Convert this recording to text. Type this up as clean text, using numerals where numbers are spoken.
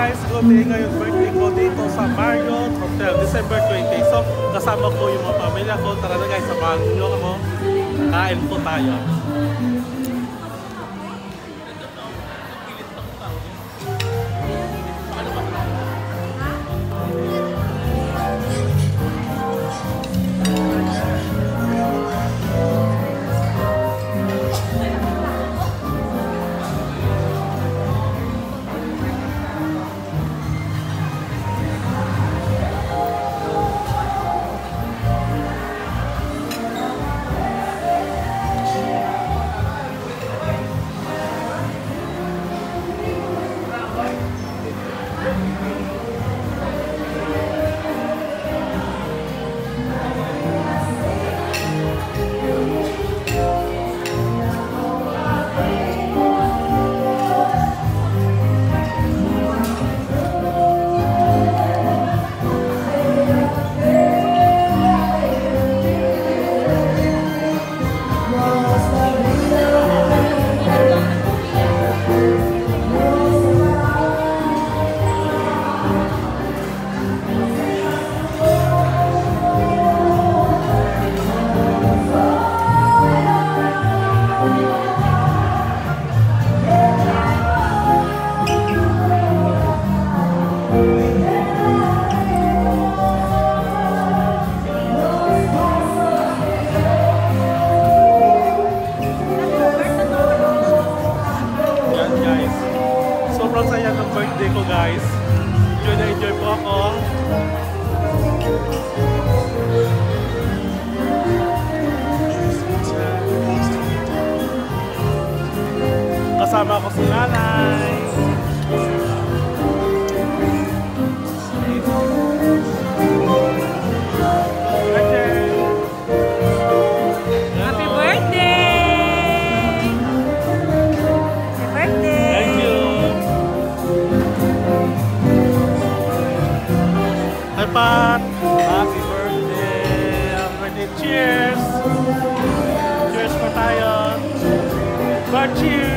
guys, good day ngayon, birthday ko dito sa Marriott Hotel, December 20. So, kasama ko yung mga pamilya ko. Tara na guys, samahan niyo ako. Kain po tayo. Sobrang saya ng birthday ko guys. Enjoy na enjoy po ako. Kasama ko si nanay. Happy birthday! Happy birthday! Thank you! Hi Pat! Happy birthday! Happy birthday! Cheers! Cheers po tayo! God cheers!